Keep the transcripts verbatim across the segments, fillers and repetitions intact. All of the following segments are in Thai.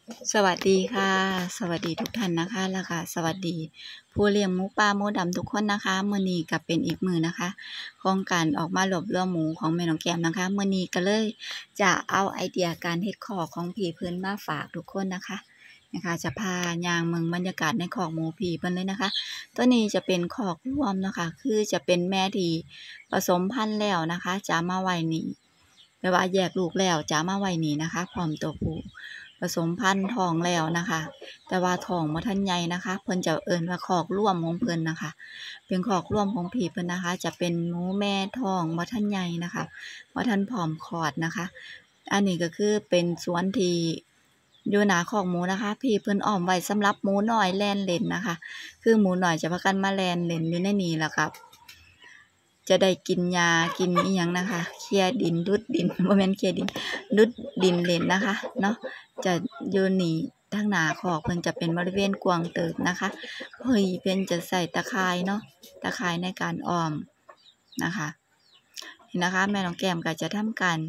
สวัสดีค่ะ สวัสดีทุกท่านนะคะ แล้วก็สวัสดีผู้เลี้ยงหมูป่าหมูดำทุกคนนะคะมื้อนี้ก็เป็นอีกมื้อนะคะของการออกมารวบรวมหมูของแม่น้องแก้มนะคะมื้อนี้ก็เลยจะเอาไอเดียการเฮ็ดคอกของพี่เพิ่นมาฝากทุกคนนะคะนะคะจะพาย่างเมืองบรรยากาศในคอกหมูพี่เพิ่นเลยนะคะตัวนี้จะเป็นคอกรวมเนาะค่ะคือจะเป็นแม่ที่ผสมพันธุ์แล้วนะคะจะมาไว้นี่แปลว่าแยกลูกแล้วจะมาไว้นี่นะคะพร้อมตัวผู้ผสมพันธุ์ท้องแล้วนะคะแต่ว่าท้องบ่ทันใหญ่นะคะเพิ่นจะเอิ้นว่าคอกร่วมของเพิ่นนะคะเป็นคอกร่วมของพี่เพิ่นนะคะจะเป็นหมูแม่ท้องบ่ทันใหญ่นะคะบ่ทันพร้อมคลอดนะคะอันนี้ก็คือเป็นสวนที่อยู่หน้าคอกหมูนะคะพี่เพิ่นอ้อมไว้สำหรับหมูน้อยแล่นเล่นนะคะคือหมูน้อยจะพากันมาแล่นเล่นอยู่ในนี้ล่ะครับจะได้กินยากินอีหยังนะคะเคี่ยดินดุดดินบ่แม่นเคี่ยดินดุดดินเล่นนะคะเนาะจะอยู่นี่ทางหน้าคอกเพิ่นจะเป็นบริเวณกว้างเติบนะคะเฮ้ยเพิ่นจะใส่ตะข่ายเนาะตะข่ายในการอ้อมนะคะนี่นะคะแม่น้องแก้มก็จะทำการ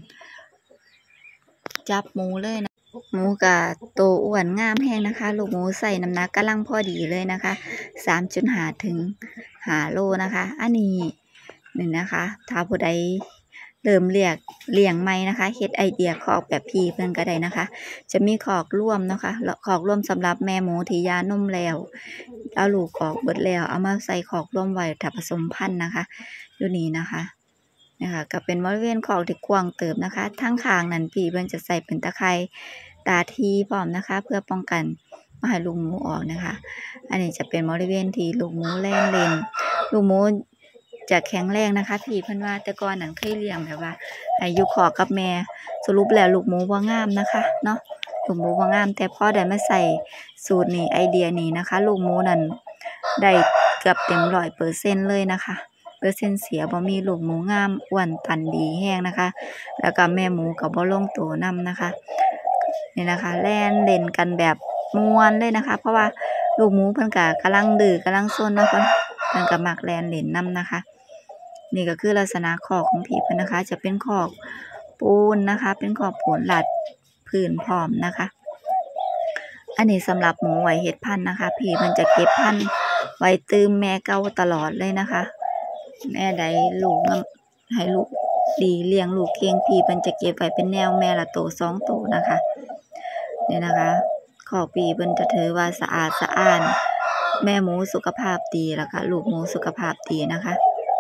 จับหมูเลยนะหมูก็โตอ้วนงามแรงนะคะลูกหมูใส่น้ำหนักกำลังพอดีเลยนะคะ สามจุดห้า ถึงห้าโลนะคะอันนี้นี่นะคะถ้าผู้ใดเริ่มเรียกเลี้ยงใหม่นะคะเฮ็ดไอเดียคอกแบบพี่เพิ่นก็ได้นะคะจะมีคอกร่วมเนาะค่ะคอกร่วมสำหรับแม่หมูที่ยานมแล้วเอาลูกออกเบิดแล้วเอามาใส่คอกร่วมไว้ถ้าผสมพันธุ์นะคะอยู่นี่นะคะนะคะก็เป็นบริเวณคอกที่กว้างเติบนะคะทั้งข้างนั้นพี่เพิ่นจะใส่เป็นตะไคร่ตาทีพร้อมนะคะเพื่อป้องกันบ่ให้ลูกหมูออกนะคะอันนี้จะเป็นบริเวณที่ลูกหมูแล่นเล่นลูกหมูจะแข็งแรงนะคะพี่เพิ่นว่าแต่ก่อนนั้นเคยเลี้ยงแบบว่าให้อยู่คอกกับแม่สรุปแล้วลูกหมูบ่งามนะคะเนาะลูกหมูบ่งามแต่พอได้มาใส่สูตรนี้ไอเดียนี้นะคะลูกหมูนั้นได้เกือบเต็ม ร้อยเปอร์เซ็นต์ เลยนะคะเปอร์เซ็นต์เสียบ่มีลูกหมูงามอ้วนตันดีแรงนะคะแล้วก็แม่หมูก็บ่ลงโตนำนะคะนี่นะคะแล่นเล่นกันแบบม่วนเลยนะคะเพราะว่าลูกหมูเพิ่นก็กำลังดื้อกำลังซนเนาะเพิ่นเพิ่นก็มักแล่นเล่นนำนะคะนี่ก็คือลักษณะคอกของพี่เพิ่นนะคะจะเป็นคอกปูนนะคะเป็นคอกปูนลาดพื้นพร้อมนะคะอันนี้สำหรับหมูไว้เฮ็ดพันธุ์นะคะพี่เพิ่นจะเก็บพันธุ์ไว้ตืมแม่เก่าตลอดเลยนะคะแม่ใดลูกให้ลูกดีเลี้ยงลูกเก่งพี่เพิ่นจะเก็บไว้เป็นแนวแม่ละโตสองโตนะคะนี่นะคะคอกพี่เพิ่นจะถือว่าสะอาดสะอ้านแม่หมูสุขภาพดีแล้วค่ะลูกหมูสุขภาพดีนะคะ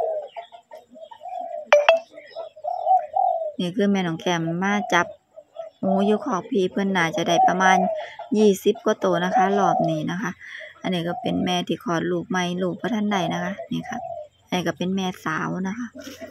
นี่คือแม่น้องแก้มมาจับหมูอยู่คอกพี่เพิ่นน่าจะได้ประมาณยี่สิบกว่าโตนะคะรอบนี้นะคะอันนี้ก็เป็นแม่ที่คลอดลูกใหม่ลูกบ่ทันได้นะคะนี่ค่ะอันนี้ก็เป็นแม่สาวนะคะ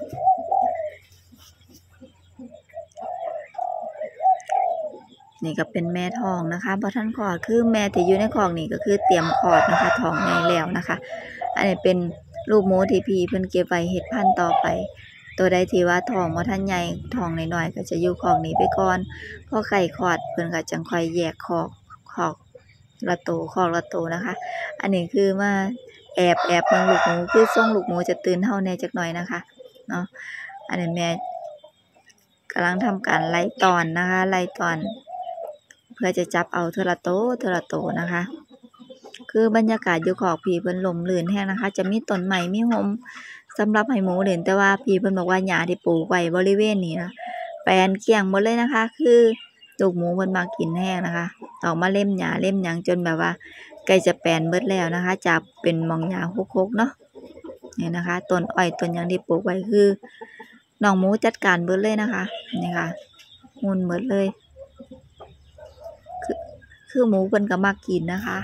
นี่ก็เป็นแม่ท้องนะคะบ่ทันคลอดคือแม่ที่อยู่ในคอกนี่ก็คือเตรียมคลอดนะคะท้องใหญ่แล้วนะคะอันนี้เป็นลูกหมูที่พี่เพิ่นเก็บไว้เฮ็ดพันธุ์ต่อไปตัวใดที่ว่าท้องบ่ทันใหญ่ท้องน้อยๆก็จะอยู่คอกนี้ไปก่อนพอใกล้คลอดเพิ่นก็จังค่อยแยกคอกคอกละโตคอกละโตนะคะอันนี้คือมาแอบแอบเบิ่งลูกหมูคือทรงลูกหมูจะตื่นเฮาแน่จักหน่อยนะคะเนาะอันนี้แม่กำลังทำการไล่ตอนนะคะไล่ตอนเพื่อจะจับเอาเทอละโตเทอละโตนะคะคือบรรยากาศอยู่คอกพี่เพิ่นร่มรื่นแรงนะคะจะมีต้นไม้มีร่มสำหรับให้หมูเล่นแต่ว่าพี่เพิ่นบอกว่าหญ้าที่ปลูกไว้บริเวณนี้นะแปลนเกลี้ยงหมดเลยนะคะคือลูกหมูเพิ่นมักกินแรงนะคะออกมาเล่มหญ้าเล่มหยังจนแบบว่าใกล้จะแปลนเบิดแล้วนะคะจากเป็นหม่องหญ้าหกๆเนาะนี่นะคะต้นอ้อยต้นหยังที่ปลูกไว้คือน้องหมูจัดการเบิดเลยนะคะนี่ค่ะมุนหมดเลยคือคือหมูเพิ่นก็มักกินนะคะ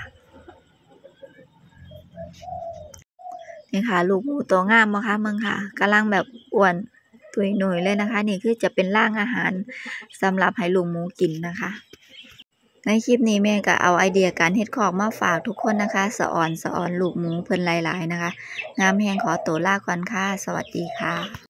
นี่ค่ะลูกหมูตัวงามบ่คะเบิ่งค่ะกำลังแบบอ้วนตุยนุยเลยนะคะนี่คือจะเป็นรางอาหารสำหรับให้ลูกหมูกินนะคะในคลิปนี้แม่ก็เอาไอเดียการเฮ็ดคอกมาฝากทุกคนนะคะสะอ่อนสะอ่อนลูกหมูเพิ่นหลายๆนะคะงามแรงขอตัวลาก่อนค่ะสวัสดีค่ะ